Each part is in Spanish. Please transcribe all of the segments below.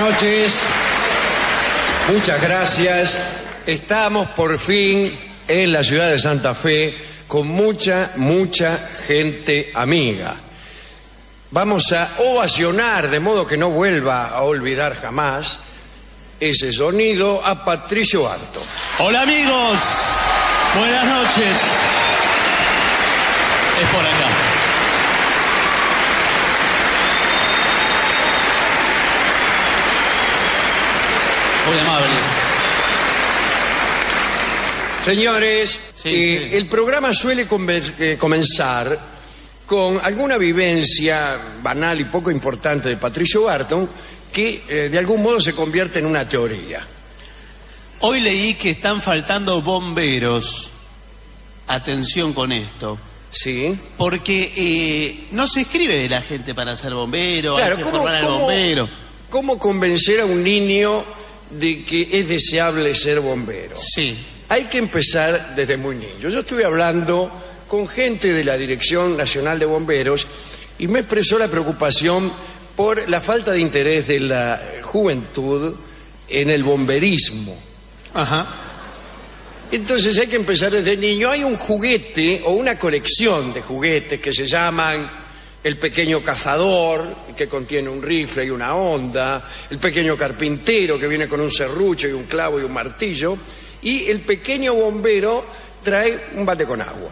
noches. Muchas gracias. Estamos por fin en la ciudad de Santa Fe con mucha gente amiga. Vamos a ovacionar, de modo que no vuelva a olvidar jamás ese sonido, a Patricio Barto. Hola amigos, buenas noches. Es por acá. Muy amables. Señores, sí. El programa suele comenzar con alguna vivencia banal y poco importante de Patricio Barton que de algún modo se convierte en una teoría. Hoy leí que están faltando bomberos. Atención con esto. Sí. Porque no se escribe de la gente para ser bombero, claro, hay que formar al bombero. ¿Cómo convencer a un niño de que es deseable ser bombero? Sí. Hay que empezar desde muy niño. Yo estuve hablando con gente de la Dirección Nacional de Bomberos y me expresó la preocupación por la falta de interés de la juventud en el bomberismo. Ajá. Entonces hay que empezar desde niño. Hay un juguete o una colección de juguetes que se llaman el pequeño cazador, que contiene un rifle y una honda, el pequeño carpintero, que viene con un serrucho y un clavo y un martillo, y el pequeño bombero trae un bate con agua.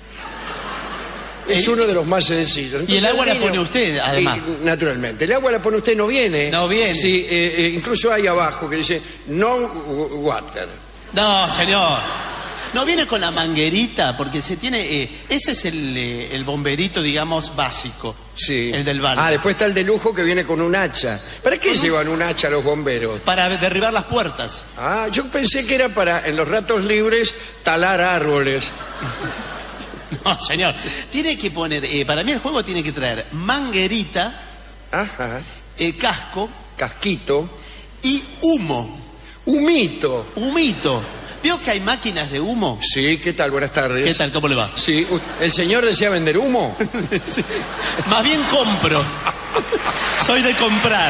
Es uno de los más sencillos. Entonces, y el agua la pone usted, además. Naturalmente. El agua la pone usted, no viene. No viene. Sí, incluso hay abajo que dice no water. No, señor. No viene con la manguerita, porque se tiene... ese es el bomberito, digamos, básico. Sí. El del barrio. Ah, después está el de lujo que viene con un hacha. ¿Para qué llevan un hacha los bomberos? Para derribar las puertas. Ah, yo pensé que era para, en los ratos libres, talar árboles. No, señor. Tiene que poner... para mí el juego tiene que traer manguerita, ajá, casco... casquito y humo. Humito. Humito. ¿Vio que hay máquinas de humo? Sí, ¿qué tal? Buenas tardes. ¿Qué tal? ¿Cómo le va? Sí, ¿el señor desea vender humo? Sí. Más bien compro. Soy de comprar.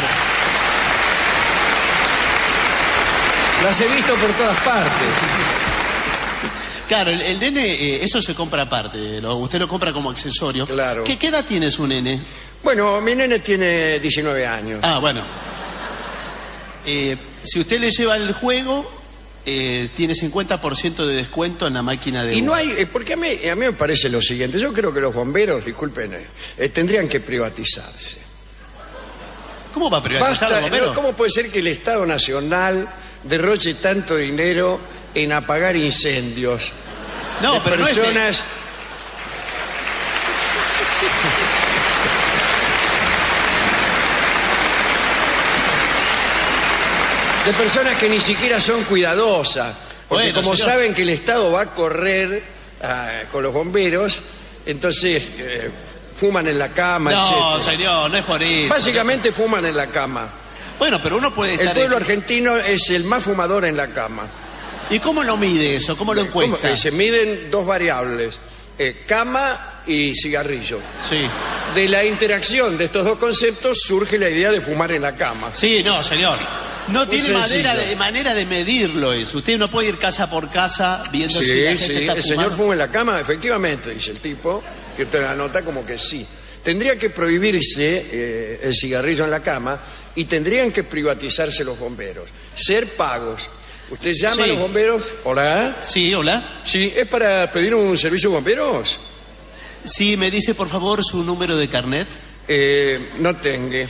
Las he visto por todas partes. Claro, el nene, eso se compra aparte. Usted lo compra como accesorio. Claro. ¿Qué edad tiene su nene? Bueno, mi nene tiene 19 años. Ah, bueno. Si usted le lleva el juego... tiene 50% de descuento en la máquina de... Y no hay... porque a mí me parece lo siguiente. Yo creo que los bomberos, disculpen, tendrían que privatizarse. ¿Cómo va a privatizar los bomberos? No, ¿cómo puede ser que el Estado Nacional derroche tanto dinero en apagar incendios? No, pero personas... no es... de personas que ni siquiera son cuidadosas, porque bueno, como señor, saben que el Estado va a correr con los bomberos, entonces fuman en la cama, no, etcétera. señor, no es por eso. Básicamente fuman en la cama. Bueno, pero uno puede estar... El pueblo argentino es el más fumador en la cama. ¿Y cómo lo mide eso? ¿Cómo lo encuesta? Se miden dos variables, cama y cigarrillo. Sí. De la interacción de estos dos conceptos surge la idea de fumar en la cama. Sí, no, señor. No muy tiene sencillo. manera de medirlo eso. Usted no puede ir casa por casa viendo Sí, si la gente sí, está el fumando. señor fuma en la cama, efectivamente, dice el tipo, que usted la nota como que sí. Tendría que prohibirse el cigarrillo en la cama y tendrían que privatizarse los bomberos, ser pagos. ¿Usted llama a los bomberos? ¿Hola? Sí, hola. Sí, ¿es para pedir un servicio de bomberos? Sí, me dice por favor su número de carnet. No tengo.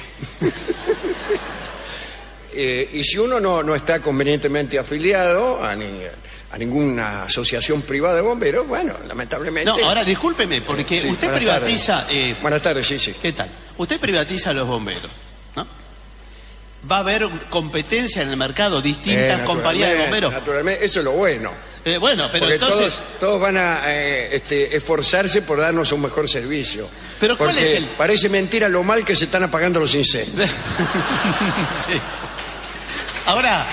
Y si uno no está convenientemente afiliado a ninguna asociación privada de bomberos, bueno, lamentablemente... No, ahora discúlpeme, porque Sí, usted buenas privatiza... tardes. Buenas tardes, sí. ¿Qué tal? Usted privatiza a los bomberos, ¿no? Va a haber competencia en el mercado, distintas compañías de bomberos. Naturalmente, eso es lo bueno. Bueno, pero porque entonces... todos van a esforzarse por darnos un mejor servicio. Pero ¿cuál porque es el...? parece mentira lo mal que se están apagando los incendios. Sí. Ahora...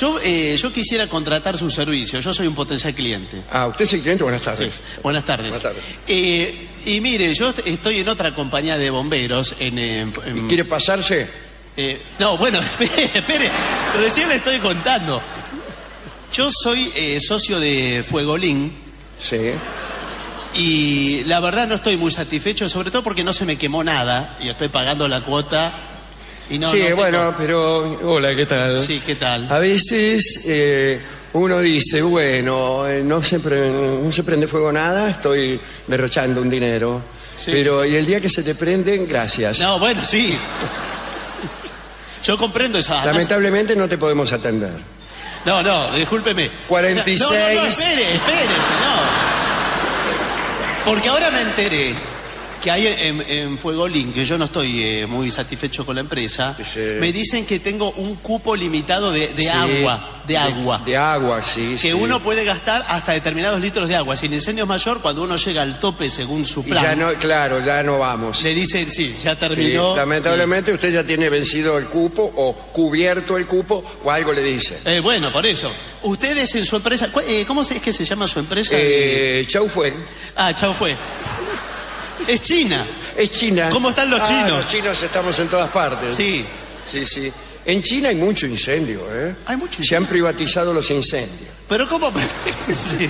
Yo quisiera contratar su servicio. Yo soy un potencial cliente. Ah, usted es el cliente. Buenas tardes. Sí, buenas tardes. Buenas tardes. Y mire, yo estoy en otra compañía de bomberos. ¿Quiere pasarse? No, bueno, espere, recién le estoy contando. Yo soy socio de Fuegolín. Sí. Y la verdad no estoy muy satisfecho, sobre todo porque no se me quemó nada y estoy pagando la cuota. Y no, sí, no tengo... bueno, pero... Hola, ¿qué tal? Sí, ¿qué tal? A veces uno dice, bueno, no se prende fuego nada, estoy derrochando un dinero. Sí. Pero, y el día que se te prenden, gracias. No, bueno, sí. Yo comprendo esa... Lamentablemente no te podemos atender. No, discúlpeme. 46... No, espere, señor. Porque ahora me enteré que hay en Fuegolín, que yo no estoy muy satisfecho con la empresa, sí. Me dicen que tengo un cupo limitado de sí, agua. De agua, sí. Que uno puede gastar hasta determinados litros de agua. Si el incendio es mayor, cuando uno llega al tope según su plan... Y ya no, claro, ya no vamos. Le dicen, sí, ya terminó. Sí, lamentablemente usted ya tiene vencido el cupo o cubierto el cupo o algo le dice. Bueno, por eso. Ustedes en su empresa... ¿Cómo es que se llama su empresa? Chau Fue. Ah, Chau Fue. Es China. Es China. ¿Cómo están los chinos? Los chinos estamos en todas partes. Sí. Sí. En China hay mucho incendio, ¿eh? Hay mucho incendio. Se han privatizado los incendios. ¿Pero cómo? Sí.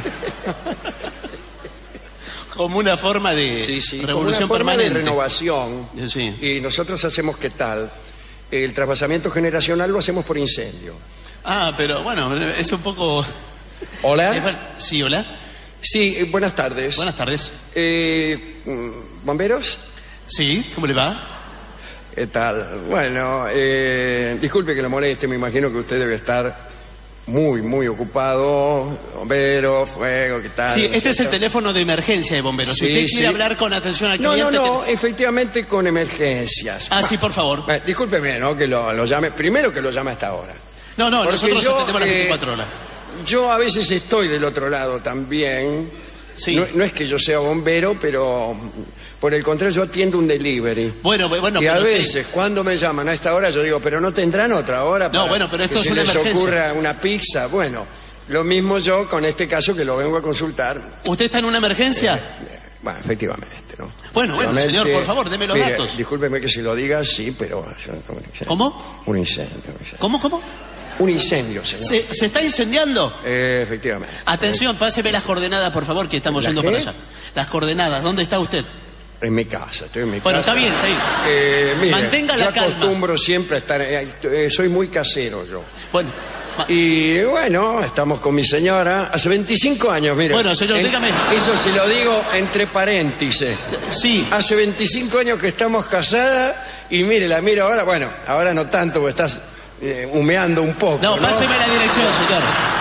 Como una forma de revolución como una forma permanente. De renovación. Sí. Y nosotros hacemos, ¿qué tal? El trasvasamiento generacional lo hacemos por incendio. Ah, pero bueno, es un poco... ¿Hola? Sí, hola. Sí, buenas tardes. Buenas tardes. ¿Bomberos? Sí, ¿cómo le va? ¿Qué tal? Bueno, disculpe que lo moleste, me imagino que usted debe estar muy ocupado. Bomberos, fuego, ¿qué tal? Sí, este es el teléfono de emergencia de bomberos. Si usted quiere hablar con atención al cliente... No, efectivamente con emergencias. Ah, sí, por favor. Discúlpeme, ¿no? Que lo llame, primero que lo llame hasta ahora. No, nosotros atendemos las 24 horas. Yo a veces estoy del otro lado también. Sí. No es que yo sea bombero, pero por el contrario yo atiendo un delivery. Bueno. Y a veces cuando me llaman a esta hora yo digo, pero no tendrán otra hora para pero esto que es se una les emergencia. ocurra una pizza. Bueno, lo mismo yo con este caso que lo vengo a consultar. ¿Usted está en una emergencia? Bueno, efectivamente, ¿no? Bueno, señor, por favor, deme los datos. Discúlpeme que se lo diga, sí, pero... ¿Cómo? Un incendio. ¿Cómo? Un incendio, señor. ¿Se está incendiando? Efectivamente. Atención, páseme las coordenadas, por favor, que estamos yendo para allá. Las coordenadas, ¿dónde está usted? En mi casa, estoy en mi casa. Bueno, está bien, sí. Mire, mantenga la calma. Yo acostumbro siempre a estar... soy muy casero yo. Bueno. Y bueno, estamos con mi señora hace 25 años, mire. Bueno, señor, dígame. Eso se lo digo entre paréntesis. Sí. Hace 25 años que estamos casadas y mire, la miro ahora, bueno, ahora no tanto porque estás humeando un poco. No, páseme la dirección, señor.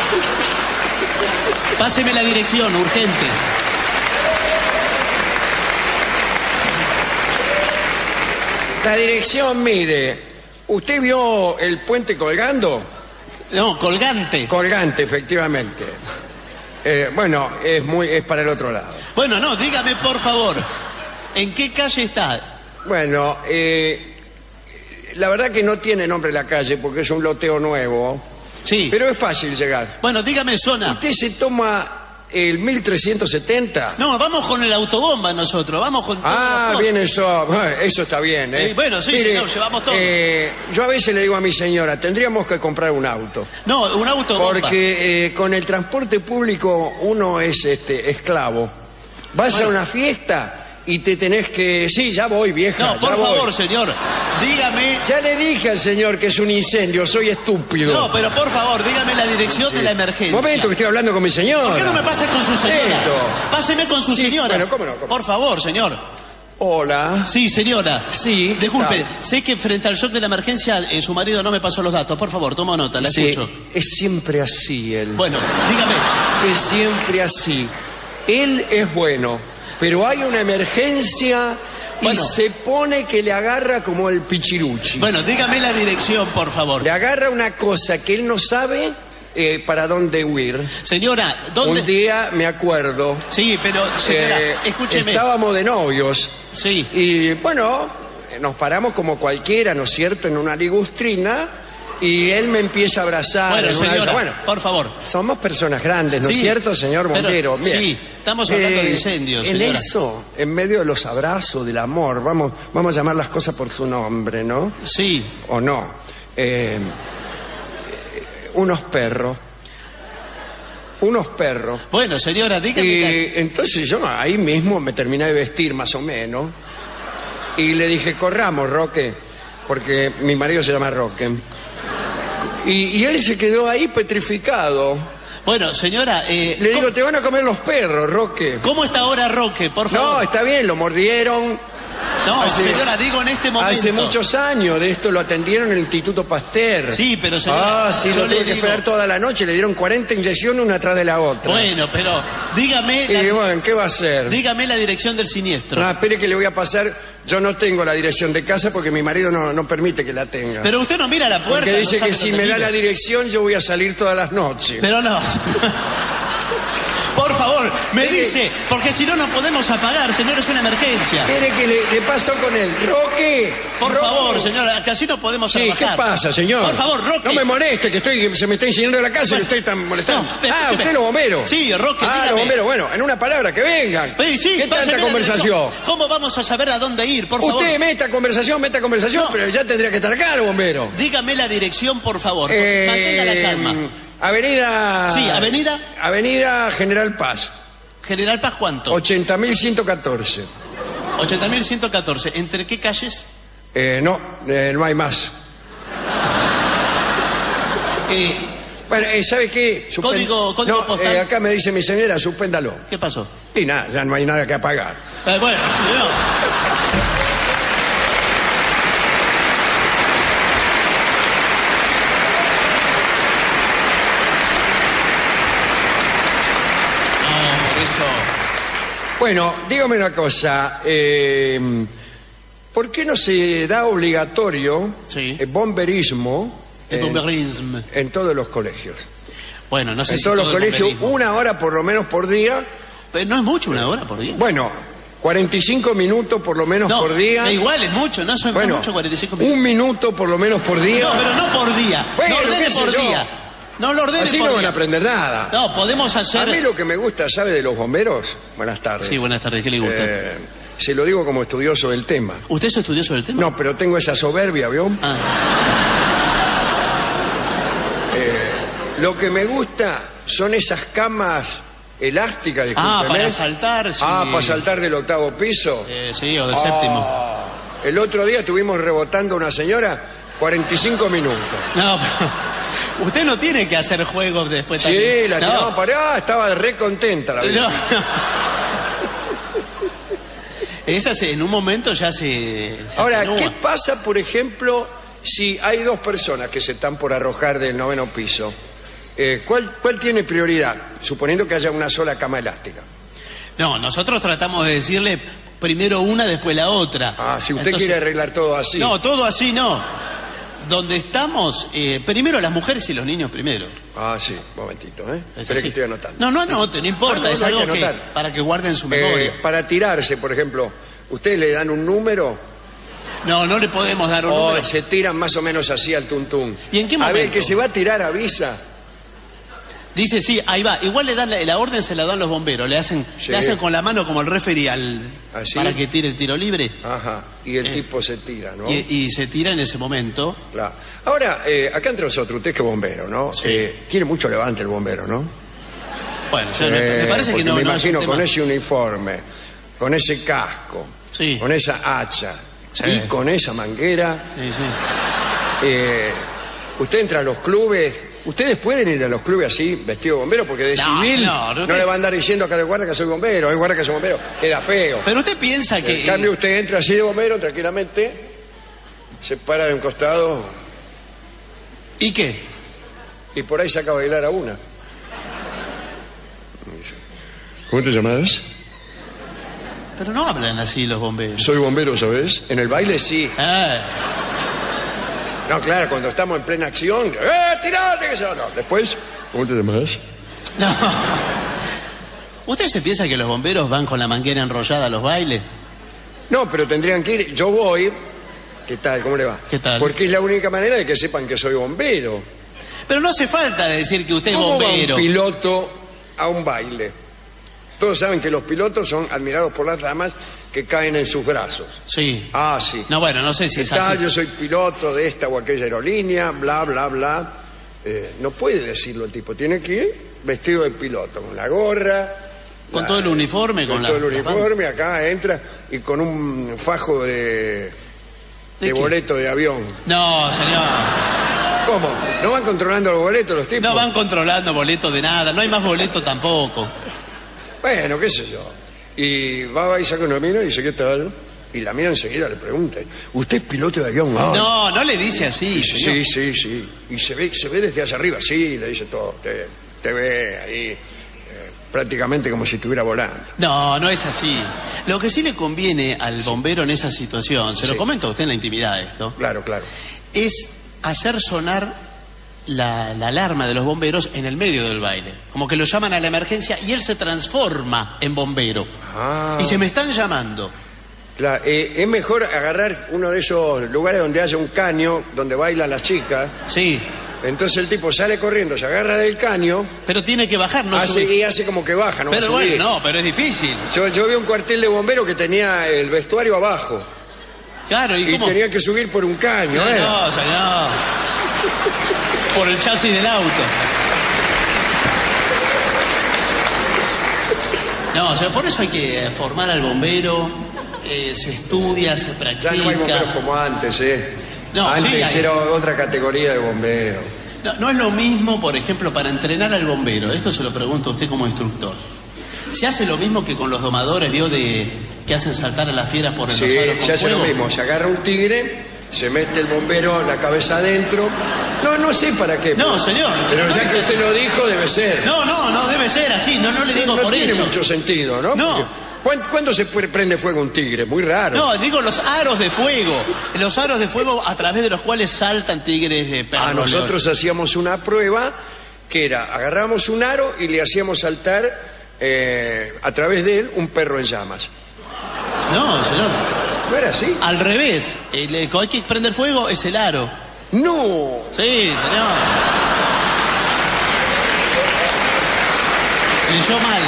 Páseme la dirección, urgente. La dirección, mire, ¿usted vio el puente colgando? No, colgante. Colgante, efectivamente. Bueno, es para el otro lado. Bueno, no, dígame por favor, ¿en qué calle está? Bueno, la verdad que no tiene nombre la calle porque es un loteo nuevo. Sí. Pero es fácil llegar. Bueno, dígame zona. ¿Usted se toma el 1370? No, vamos con el autobomba nosotros, vamos con todo. Bien, eso está bien, ¿eh? Bueno, sí, señor, llevamos todo. Yo a veces le digo a mi señora, tendríamos que comprar un auto. No, un autobomba. Porque con el transporte público uno es esclavo. Vas a una fiesta y te tenés que... Sí, ya voy, vieja. No, por favor, señor, dígame... Ya le dije al señor que es un incendio, soy estúpido. No, pero por favor, dígame la dirección de la emergencia. Momento, que estoy hablando con mi señora. ¿Por qué no me pasa con su señora? Páseme con su señora. Bueno, ¿cómo no? Por favor, señor. Hola. Sí, señora. Sí. Disculpe, sé que frente al shock de la emergencia su marido no me pasó los datos. Por favor, toma nota, la escucho. Es siempre así él. Bueno, dígame. Es siempre así. Él es bueno, pero hay una emergencia y se pone que le agarra como el pichiruchi. Bueno, dígame la dirección, por favor. Le agarra una cosa que él no sabe para dónde huir. Señora, ¿dónde? Un día me acuerdo. Sí, pero, señora, escúcheme. Estábamos de novios. Sí. Y bueno, nos paramos como cualquiera, ¿no es cierto?, en una ligustrina. Y él me empieza a abrazar. Bueno, en una de señora, esas. Bueno, por favor. somos personas grandes, ¿no es Sí, cierto, señor pero- bombero? Bien. sí, estamos hablando de incendios, En señora. eso, en medio de los abrazos, del amor, vamos a llamar las cosas por su nombre, ¿no? Sí. ¿O no? Unos perros. Bueno, señora, dígame. Y entonces yo ahí mismo me terminé de vestir más o menos. Y le dije, corramos, Roque. Porque mi marido se llama Roque. Y él se quedó ahí petrificado. Bueno, señora, Le digo, te van a comer los perros, Roque. ¿cómo está ahora Roque, por favor? No, está bien, lo mordieron. No, hace- señora, digo en este momento. Hace muchos años de esto lo atendieron en el Instituto Pasteur. Sí, pero señora, Ah, sí, yo lo le tuve que digo- esperar toda la noche. Le dieron 40 inyecciones una tras de la otra. Bueno, pero dígame Y bueno, ¿qué va a hacer? dígame la dirección del siniestro. No, espere que le voy a pasar. Yo no tengo la dirección de casa porque mi marido no permite que la tenga. Pero usted no mira la puerta. Porque dice no sabe que si dónde me da vive. la dirección yo voy a salir todas las noches. Pero no. Por favor, me Mire. dice, porque si no, no podemos apagar, señor, es una emergencia. Espere que le pasó con él. Roque. Por Roque. favor, señora, que así no podemos Sí, ¿qué trabajar. pasa, señor? Por favor, Roque. No me moleste, que se me está incendiando la casa y Bueno, usted está molestando. no, Ah, escúcheme. usted los bomberos. Sí, Roque, Ah, dígame. los bomberos. Bueno, en una palabra, que vengan. Sí, ¿Qué páseme tanta la conversación? dirección. ¿Cómo vamos a saber a dónde ir, por favor? Usted meta conversación, No. pero ya tendría que estar acá el bombero. Dígame la dirección, por favor. Mantenga la calma. Avenida... Sí, avenida. Avenida General Paz, General Paz, ¿cuánto? 80.114. 80.114. ¿Entre qué calles? No hay más. Bueno, ¿sabe qué? Código postal. Acá me dice mi señora, suspéndalo. ¿Qué pasó? Y nada, ya no hay nada que apagar. Bueno, no. No, por eso. Bueno, dígame una cosa. ¿Por qué no se da obligatorio Sí. el bomberismo El bomberismo. en todos los colegios? Bueno, no sé En si todos los todo el colegios, bomberismo. una hora por lo menos por día. Pero no es mucho, una hora por día. Bueno, 45 minutos por lo menos No, por día. igual es mucho, no es Bueno, mucho 45 minutos. un minuto por lo menos por día. No, pero no por día. Bueno, no ordene qué sé por yo. día. No lo ordene Así por no van día. a aprender nada. No, podemos A hacer... mí lo que me gusta, ¿sabe de los bomberos? Buenas tardes. Sí, buenas tardes, ¿qué le gusta? Se lo digo como estudioso del tema. ¿Usted es estudioso del tema? No, pero tengo esa soberbia, ¿vio? Ah, Lo que me gusta son esas camas elásticas, discúlpeme. para saltar, sí. Ah, para saltar del 8º piso. Sí, o del séptimo. El otro día estuvimos rebotando a una señora 45 minutos. No, pero usted no tiene que hacer juegos después Sí, también. la tiramos para allá, estaba re contenta la vida. No. Esa en un momento ya se Ahora, atenúa. ¿qué pasa, por ejemplo, si hay dos personas que se están por arrojar del 9º piso? ¿Cuál tiene prioridad? Suponiendo que haya una sola cama elástica. No, nosotros tratamos de decirle primero una, después la otra. Ah, si usted Entonces- quiere arreglar todo así. No, todo así no. Donde estamos, primero las mujeres y los niños primero. Ah, sí, un momentito, ¿eh? Es Espera así. que estoy anotando. No anote, no importa, Ah, no, es no hay algo que que anotar. para que guarden su memoria. Para tirarse, por ejemplo, ¿ustedes le dan un número No, no le podemos dar un o número. se tiran más o menos así al tuntún? ¿Y en qué A ver, momento? que se va a tirar, avisa. Dice, sí, ahí va. Igual le dan la orden, se la dan los bomberos. Le hacen Sí. con la mano como el referee ¿Así? para que tire el tiro libre. Ajá, y el tipo se tira, ¿no? Y se tira en ese momento. Claro. Ahora, acá entre nosotros, usted que es bombero, ¿no? Sí. Tiene mucho levante el bombero, ¿no? Bueno, o sea, me parece que porque no. me no es un imagino tema- con ese uniforme, con ese casco, Sí. con esa hacha Sí. y con esa manguera. Sí, sí. Usted entra a los clubes. ¿Ustedes pueden ir a los clubes así, vestido de bombero? Porque de No, civil señor, no usted- le va a andar diciendo acá, guarda que soy bombero, guarda que soy bombero. Queda feo. Pero usted piensa que... En cambio, usted entra así de bombero, tranquilamente, se para de un costado ¿Y qué? y por ahí saca a bailar a una. ¿Cómo te llamas? Pero no hablan así los bomberos. Soy bombero, ¿sabes? En el baile sí. Ah, No, claro, cuando estamos en plena acción, tirate! Que se va. No, después, ¿cómo te llamas? no. ¿Usted se piensa que los bomberos van con la manguera enrollada a los bailes? No, pero tendrían que ir. Yo voy, ¿Qué tal? ¿Cómo le va? ¿Qué tal? Porque es la única manera de que sepan que soy bombero. Pero no hace falta decir que usted es ¿Cómo va bombero. un piloto a un baile? Todos saben que los pilotos son admirados por las damas que caen en sus brazos. Sí. Ah, sí. No, bueno, no sé si ¿Qué es tal? así. Yo soy piloto de esta o aquella aerolínea, bla, bla, bla. No puede decirlo el tipo. Tiene que ir vestido de piloto, con la gorra. Con todo el uniforme, con todo el uniforme, acá entra y con un fajo de qué? boleto de avión. No, señor. ¿Cómo? ¿No van controlando los boletos los tipos? No van controlando boletos de nada. No hay más boletos tampoco. Bueno, qué sé yo. Y va y saca una mina y dice, ¿qué tal? Y la mina enseguida le pregunta, ¿usted es piloto de avión? Ah, No, no le dice así. dice, señor. sí. Y se ve desde allá arriba, sí, le dice todo. Te ve ahí prácticamente como si estuviera volando. No, no es así. Lo que sí le conviene al bombero en esa situación, se lo Sí. comento a usted en la intimidad esto, Claro. es hacer sonar la alarma de los bomberos en el medio del baile. Como que lo llaman a la emergencia y él se transforma en bombero. Ah. Y se me están llamando. Claro, es mejor agarrar uno de esos lugares donde haya un caño, donde bailan las chicas. Sí, Entonces el tipo sale corriendo, se agarra del caño, pero tiene que bajar, no hace, subir. y hace como que baja, no va a Pero subir. bueno, no, pero es difícil. Yo vi un cuartel de bomberos que tenía el vestuario abajo Claro, ¿y y cómo? tenía que subir por un caño, ¿eh? No, señor. Por el chasis del auto. No, o sea, por eso hay que formar al bombero, se estudia, se practica. Ya no hay bomberos como antes, ¿eh? No, antes sí, hay. era otra categoría de bomberos. No es lo mismo, por ejemplo, para entrenar al bombero. Esto se lo pregunto a usted como instructor. ¿Se hace lo mismo que con los domadores, vio, que hacen saltar a las fieras por los Sí, aros con se hace lo fuego? mismo, se agarra un tigre, se mete el bombero la cabeza adentro. No sé para qué. No, señor. Pero no ya es que así. se lo dijo, debe ser. No debe ser así. No le digo No por tiene eso. mucho sentido, ¿no? No. Porque, ¿cuándo se prende fuego un tigre? Muy raro. No, digo los aros de fuego. Los aros de fuego a través de los cuales saltan tigres de perro. Nosotros hacíamos una prueba que era, agarramos un aro y le hacíamos saltar a través de él un perro en llamas. No, señor. ¿No era así? Al revés. El que hay que prender fuego es el aro. No. Sí, señor. Leyó mal.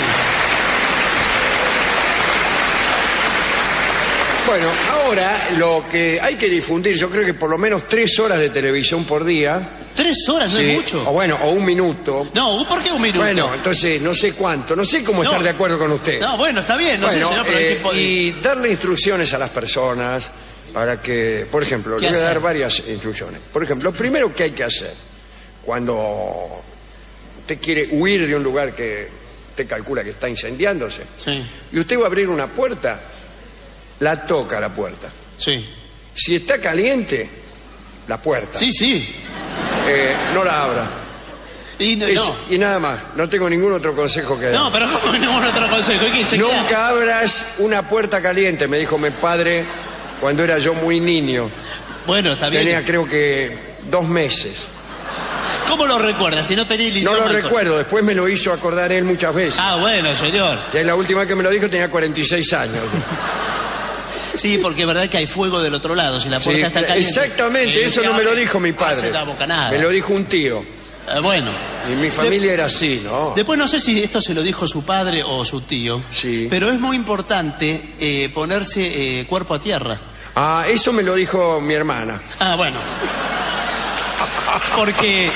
Bueno, ahora lo que hay que difundir, yo creo que por lo menos 3 horas de televisión por día. 3 horas no Sí, es mucho. o 1 minuto. No, ¿por qué un minuto? Bueno, entonces no sé cuánto, no sé cómo No. estar de acuerdo con usted. No, bueno, está bien, no Bueno, sé, señor, pero hay que... y darle instrucciones a las personas para que, por ejemplo, ¿Qué le voy a hacer? dar varias instrucciones. Por ejemplo, lo primero que hay que hacer cuando usted quiere huir de un lugar que usted calcula que está incendiándose Sí, y usted va a abrir una puerta, la toca la puerta. sí. Si está caliente, la puerta, Sí. no la abra. Y no, Y nada más, no tengo ningún otro consejo que dar. no, pero ¿cómo ningún otro consejo? ¿Qué se queda? Nunca abras una puerta caliente, me dijo mi padre cuando era yo muy niño. Bueno, está bien. Tenía creo que 2 meses. ¿Cómo lo recuerda? Si no tenía el No idioma... lo recuerdo, después me lo hizo acordar él muchas veces. Ah, bueno, señor. Ya la última vez que me lo dijo tenía 46 años. Sí, porque es verdad que hay fuego del otro lado. Si la puerta Sí, está caliente... exactamente, eso no me lo dijo mi Hace padre. la bocanada. Me lo dijo un tío. Bueno. Y mi familia era así, ¿no? Después no sé si esto se lo dijo su padre o su tío, Sí. pero es muy importante ponerse cuerpo a tierra. Ah, eso me lo dijo mi hermana. Ah, bueno. Porque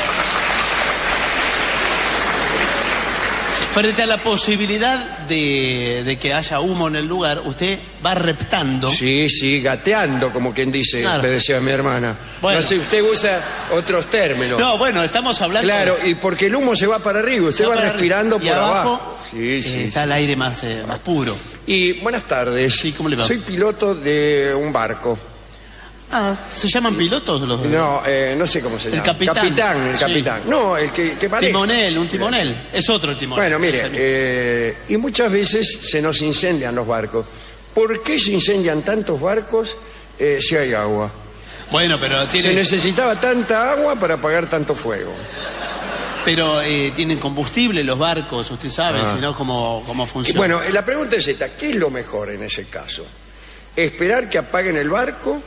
frente a la posibilidad de que haya humo en el lugar, usted va reptando. Sí, gateando, como quien dice, Claro. le decía mi hermana. Bueno. No sé, usted usa otros términos. No, bueno, estamos hablando... Claro, y porque el humo se va para arriba, usted Se va para respirando arriba. por Y abajo. Sí, está el aire más puro. Y buenas tardes. Sí, ¿cómo le va? Soy piloto de un barco. Ah, ¿se llaman pilotos los No, no sé cómo se llama. capitán. El Sí. capitán. No, el que maneja. Timonel, un timonel. Es otro el timonel. Bueno, Es el mismo. mire, y muchas veces se nos incendian los barcos. ¿Por qué se incendian tantos barcos si hay agua? Bueno, pero Se tienen, necesitaba tanta agua para apagar tanto fuego. tienen combustible los barcos, usted sabe, Ah. si no, cómo Y funciona. bueno, la pregunta es esta, ¿qué es lo mejor en ese caso? ¿Esperar que apaguen el barco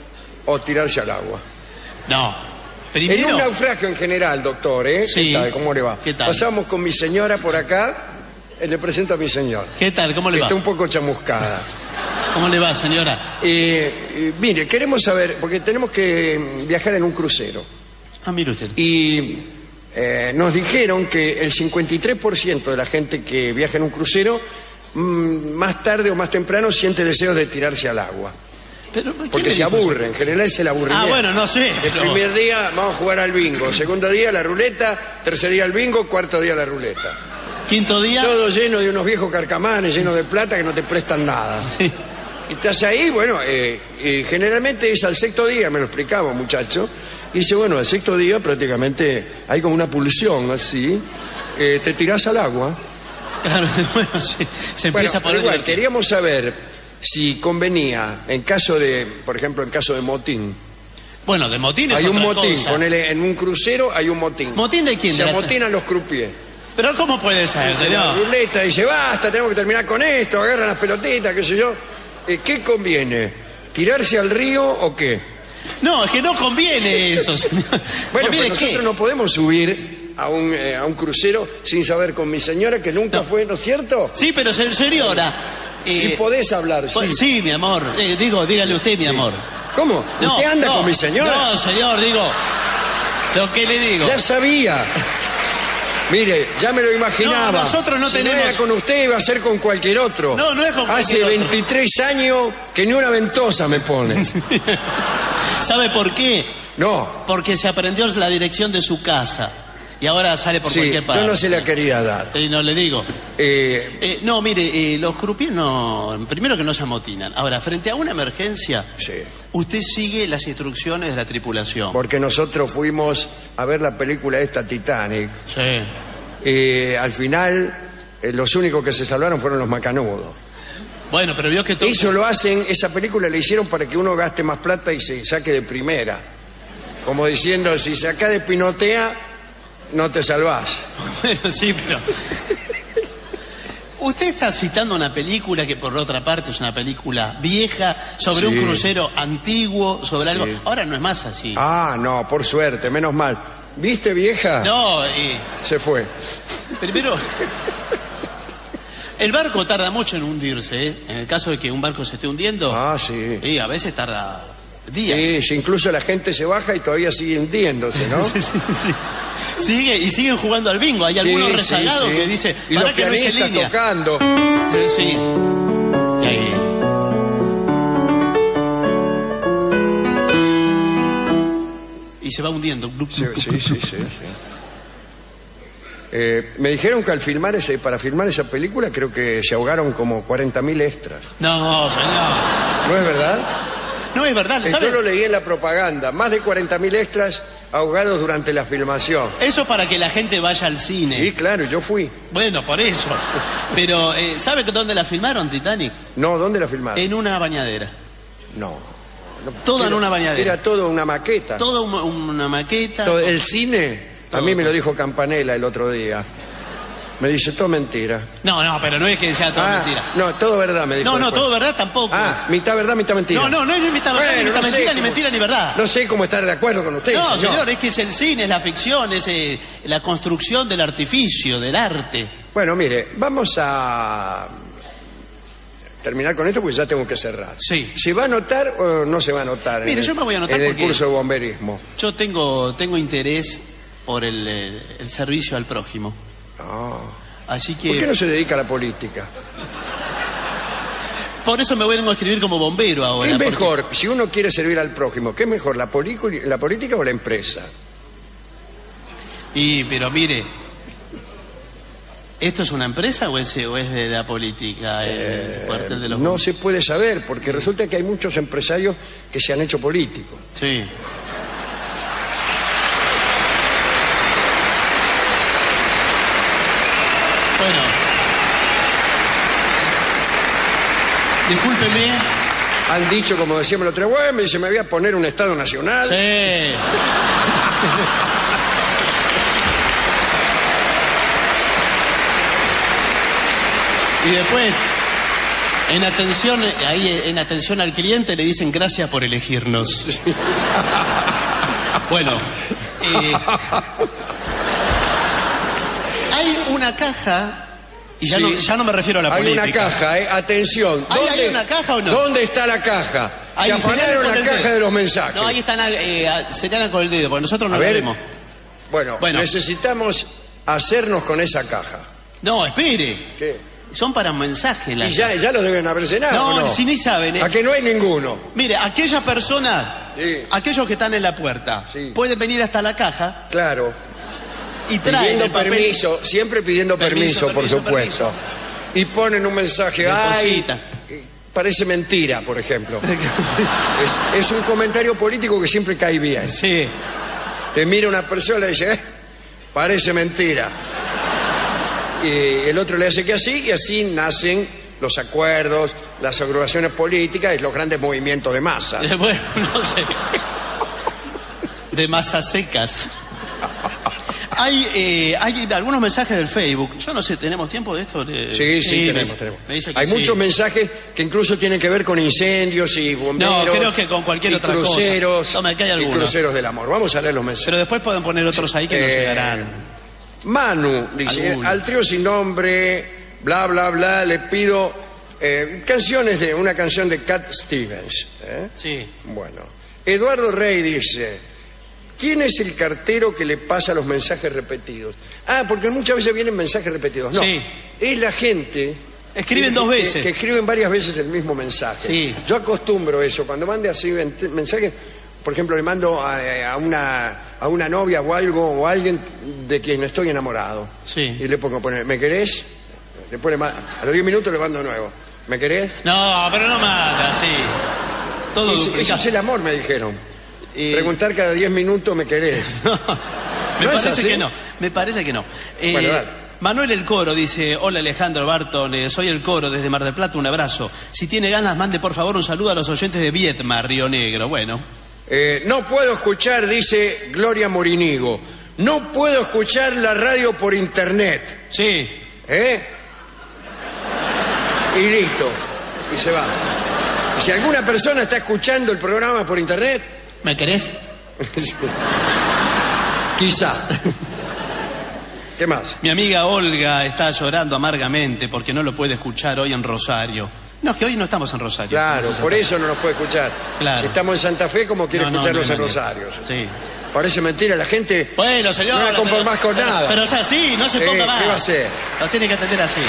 o tirarse al agua? No. Primero... En un naufragio en general, doctor, ¿eh? Sí. ¿Qué tal? ¿Cómo le va? ¿Qué tal? Pasamos con mi señora por acá. Le presento a mi señor. ¿Qué tal? ¿Cómo le va? Está un poco chamuscada. ¿Cómo le va, señora? Mire, queremos saber, porque tenemos que viajar en un crucero. Ah, mire usted. Y nos dijeron que el 53% de la gente que viaja en un crucero, más tarde o más temprano, siente deseos de tirarse al agua. Pero, ¿quién Porque le se dijo aburre, en general es el aburrimiento. Ah, bueno, no sé. El pero- primer día vamos a jugar al bingo, segundo día la ruleta, tercer día el bingo, cuarto día la ruleta. Quinto día... Todo lleno de unos viejos carcamanes, llenos de plata que no te prestan nada. Sí. Y estás ahí, bueno, generalmente es al sexto día, me lo explicaba un muchacho. Y dice, bueno, al sexto día prácticamente hay como una pulsión así, te tirás al agua. Claro, bueno, sí, se Bueno, empieza a pero poner... igual, divertido. queríamos saber si convenía, en caso de, por ejemplo, en caso de motín. Bueno, de motín es Hay un otra motín, cosa. ponele, en un crucero hay un motín. ¿Motín de quién? Se De la- amotinan los croupiers. Pero ¿cómo puede ser, La señor? ruleta dice, basta, tenemos que terminar con esto, agarran las pelotitas, qué sé yo. ¿Qué conviene? ¿Tirarse al río o qué? No, es que no conviene eso, señor. Bueno, ¿Conviene pues nosotros qué? no podemos subir a un crucero sin saber con mi señora que nunca No. fue, ¿no es cierto? Sí, pero señora... Si podés hablar, pues, sí. sí, mi amor. Dígale usted, mi amor. ¿Cómo? No, ¿Usted anda no, con mi señora? No, señor, digo... Lo que le digo. Ya sabía. Mire, ya me lo imaginaba. No, nosotros no Si tenemos- no era con usted, iba a ser con cualquier otro. No, no es con Hace cualquier otro. 23 años que ni una ventosa me pone. ¿Sabe por qué? No, Porque se aprendió la dirección de su casa. Y ahora sale por sí, cualquier parte. yo no se la quería dar. Y no le digo. No, mire, los croupiers no... Primero que no se amotinan. Ahora, frente a una emergencia, Sí, usted sigue las instrucciones de la tripulación. porque nosotros fuimos a ver la película esta Titanic. Sí. Al final, los únicos que se salvaron fueron los macanudos. Bueno, pero vio que todo... Eso lo hacen, esa película la hicieron para que uno gaste más plata y se saque de primera. Como diciendo, si sacás de pinotea, no te salvás. Bueno, sí, pero... Usted está citando una película que por otra parte es una película vieja, sobre Sí. un crucero antiguo, sobre Sí. algo... Ahora no es más así. Ah, no, por suerte, menos mal. ¿Viste, vieja? No, Se fue. primero... El barco tarda mucho en hundirse, ¿eh? En el caso de que un barco se esté hundiendo, Ah, sí. y a veces tarda días. Sí, sí, incluso la gente se baja y todavía sigue hundiéndose, ¿no? Sí, sí, sí. Siguen jugando al bingo. Hay algunos Sí, rezagados sí, sí. que dicen, Y para los que no hice pianistas línea. tocando. Sí. Y ahí. Y se va hundiendo. Sí, sí, sí, sí. Me dijeron que al filmar para filmar esa película creo que se ahogaron como 40.000 extras. No, señor. ¿No es verdad? No es verdad, Esto ¿sabe? lo leí en la propaganda. Más de 40.000 extras ahogados durante la filmación. Eso para que la gente vaya al cine. Sí, claro, yo fui. Bueno, por eso. Pero, ¿sabe dónde la filmaron, Titanic? No, ¿dónde la filmaron? En una bañadera. No. Todo en una bañadera. Era todo una maqueta. Todo una maqueta. El cine, a Todo. mí me lo dijo Campanella el otro día. Me dice, todo mentira. No, pero no es que sea todo Ah, mentira. No, todo verdad, me dijo. No, después. todo verdad tampoco. Ah, mitad verdad, mitad mentira. No es ni mitad verdad, ni Bueno, mitad no sé mentira, ni cómo- mentira, ni verdad. No sé cómo estar de acuerdo con usted, No, señor. señor, es que es el cine, es la ficción, es la construcción del artificio, del arte. Bueno, mire, vamos a terminar con esto porque ya tengo que cerrar. Sí. ¿Se va a anotar o no se va a anotar? Mire, en yo me voy a anotar en el porque- curso de bomberismo. Yo tengo interés por el servicio al prójimo. No. Así ¿Por qué que no se dedica a la política? por eso me voy a escribir como bombero ahora. ¿Qué es porque- mejor, si uno quiere servir al prójimo, qué es mejor, la política o la empresa? Pero mire, ¿esto es una empresa o es de la política, el cuartel de los No se puede saber, porque resulta que hay muchos empresarios que se han hecho políticos. Sí. Bueno. Discúlpeme. Han dicho, como decíamos el otro día, bueno, me voy a poner un Estado Nacional. Sí. Y después, En atención, ahí en atención al cliente le dicen gracias por elegirnos. Sí. Bueno, hay una caja, y ya no me refiero a la política. Hay una caja, atención. ¿Hay una caja o no? ¿Dónde está la caja? Ahí se apagaron la caja de los mensajes. No, ahí están, señalan con el dedo, porque nosotros no la vemos. Bueno, necesitamos hacernos con esa caja. No, espere. ¿Qué? Son para un mensaje. Y ya lo deben haber llenado. No, si ni saben. ¿A que no hay ninguno? Mire, aquellas personas, aquellos que están en la puerta, pueden venir hasta la caja. Claro. Y traen pidiendo permiso, siempre pidiendo permiso, por supuesto. Y ponen un mensaje. Ay, parece mentira, por ejemplo. Es un comentario político que siempre cae bien. Sí. Te mira una persona y dice, parece mentira. Y el otro le hace que así, y así nacen los acuerdos, las agrupaciones políticas y los grandes movimientos de masa. Bueno, no sé. De masas secas. Hay algunos mensajes del Facebook. Yo no sé, ¿tenemos tiempo de esto? Sí, tenemos. Me dice que hay muchos mensajes que incluso tienen que ver con incendios y bomberos. No, creo que con cualquier otra cruceros, cosa. Toma, que hay algunos. Y cruceros del amor. Vamos a leer los mensajes. Pero después pueden poner otros ahí que nos llegarán. Manu dice, al trío sin nombre, bla, bla, bla, le pido una canción de Cat Stevens. Sí. Bueno. Eduardo Rey dice, ¿quién es el cartero que le pasa los mensajes repetidos? Porque muchas veces vienen mensajes repetidos. No, es la gente... Escriben dos veces. Que escriben varias veces el mismo mensaje. Sí. Yo acostumbro eso, cuando mande así mensajes... Por ejemplo, le mando a una novia o algo, o a alguien de quien estoy enamorado. Sí. Y le pongo, ¿me querés? Después a los 10 minutos le mando de nuevo. ¿Me querés? No, pero no manda, sí. Todo eso es el amor, me dijeron. Preguntar cada 10 minutos, ¿me querés? Me parece que no. Me parece que no. Bueno, dale. Manuel El Coro dice, hola Alejandro Barton, soy El Coro desde Mar del Plata, un abrazo. Si tiene ganas, mande por favor un saludo a los oyentes de Vietma, Río Negro. Bueno. No puedo escuchar, dice Gloria Morinigo, no puedo escuchar la radio por internet. Sí. Y listo. Y se va. Y si alguna persona está escuchando el programa por internet... ¿Me querés? Quizá. ¿Qué más? Mi amiga Olga está llorando amargamente porque no lo puede escuchar hoy en Rosario. No, es que hoy no estamos en Rosario. Claro, por eso no nos puede escuchar. Claro. Si estamos en Santa Fe, ¿cómo quiere escucharlos en Rosario? Sí. Parece mentira, la gente bueno, señor, no va a conformar con nada. Pero es así, no se ponga más. ¿Qué va a hacer? Los tiene que atender así.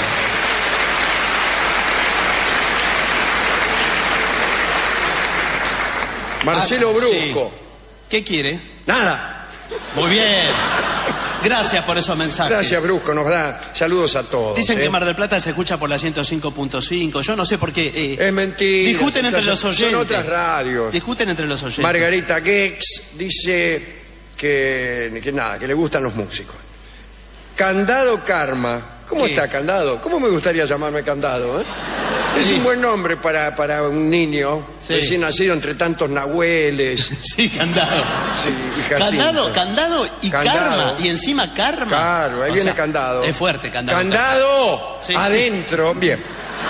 Marcelo Brusco. Sí. ¿Qué quiere? Nada. Muy bien. Gracias por esos mensajes. Gracias, Brusco, nos da saludos a todos. Dicen que Mar del Plata se escucha por la 105.5. Yo no sé por qué. Es mentira. Discuten entre los oyentes. Son otras radios. Discuten entre los oyentes. Margarita Gex dice que nada, que le gustan los músicos. Candado Karma. ¿Cómo está Candado? ¿Cómo me gustaría llamarme Candado? Es un buen nombre para un niño recién nacido entre tantos nahueles. Sí, Candado. Sí, Candado y Karma. Y encima Karma. Claro, ahí viene Candado. Es fuerte, Candado. ¡Candado! Sí. Adentro. Bien.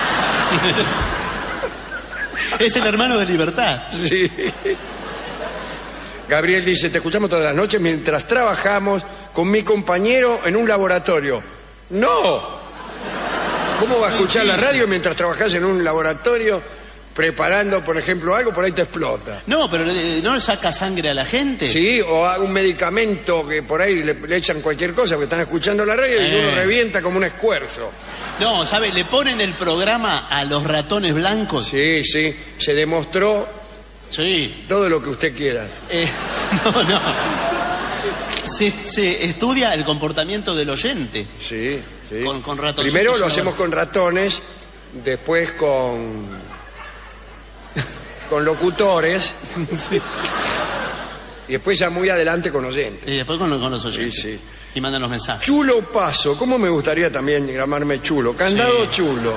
Es el hermano de Libertad. Sí. Gabriel dice, te escuchamos todas las noches mientras trabajamos con mi compañero en un laboratorio. ¡No! ¿Cómo va a escuchar la radio mientras trabajás en un laboratorio preparando, por ejemplo, algo? Por ahí te explota. No, pero ¿no le saca sangre a la gente? Sí, o a un medicamento que por ahí le echan cualquier cosa porque están escuchando la radio y uno revienta como un escuerzo. No, ¿sabe? Le ponen el programa a los ratones blancos. Sí, se demostró todo lo que usted quiera. No. Se estudia el comportamiento del oyente. Sí. Con ratones. Primero lo hacemos con ratones, después con locutores, y después ya muy adelante con oyentes. Y después con los oyentes. Sí. Y mandan los mensajes. Chulo Paso, ¿cómo me gustaría también llamarme Chulo? Candado Chulo.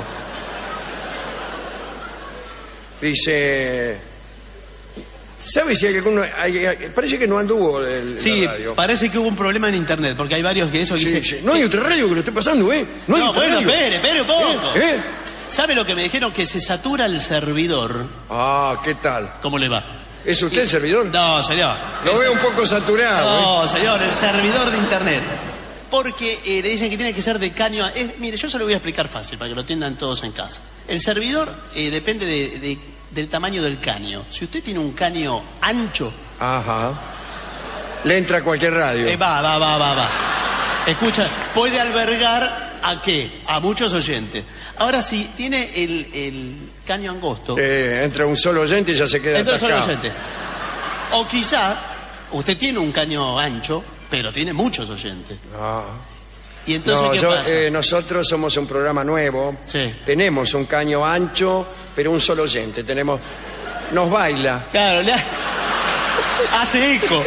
Dice... ¿Sabes si hay alguno? Parece que no anduvo la radio. Parece que hubo un problema en internet, porque hay varios que eso dicen... No hay otra radio que lo esté pasando, ¿eh? No, bueno, espere un poco. ¿Sabe lo que me dijeron? Que se satura el servidor. Ah, ¿qué tal? ¿Cómo le va? ¿Es usted el servidor? No, señor. Lo veo un poco saturado. No, señor, el servidor de internet. Porque le dicen que tiene que ser de caño... mire, yo se lo voy a explicar fácil para que lo entiendan todos en casa. El servidor depende del tamaño del caño. Si usted tiene un caño ancho... Ajá. Le entra a cualquier radio. Va. Escucha, puede albergar ¿a qué? A muchos oyentes. Ahora, si tiene el caño angosto... entra un solo oyente y ya se queda entra un solo atascado. oyente. O quizás usted tiene un caño ancho, pero tiene muchos oyentes. Ah. ¿Y entonces qué pasa? Nosotros somos un programa nuevo. Sí. Tenemos un caño ancho, pero un solo oyente. Nos baila. Claro, hace eco.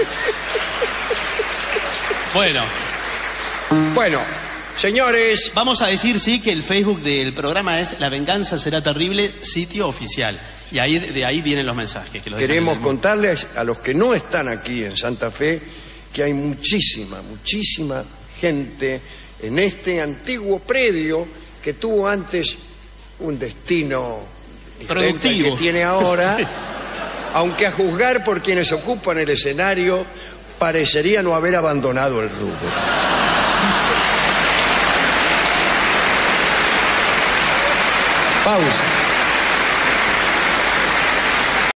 Bueno, señores... Vamos a decir, sí, que el Facebook del programa es La Venganza Será Terrible, sitio oficial. Y de ahí vienen los mensajes. Que Queremos contarles a los que no están aquí en Santa Fe que hay muchísima gente en este antiguo predio que tuvo antes un destino diferente al productivo que tiene ahora, sí. Aunque a juzgar por quienes ocupan el escenario parecería no haber abandonado el rubro. Pausa.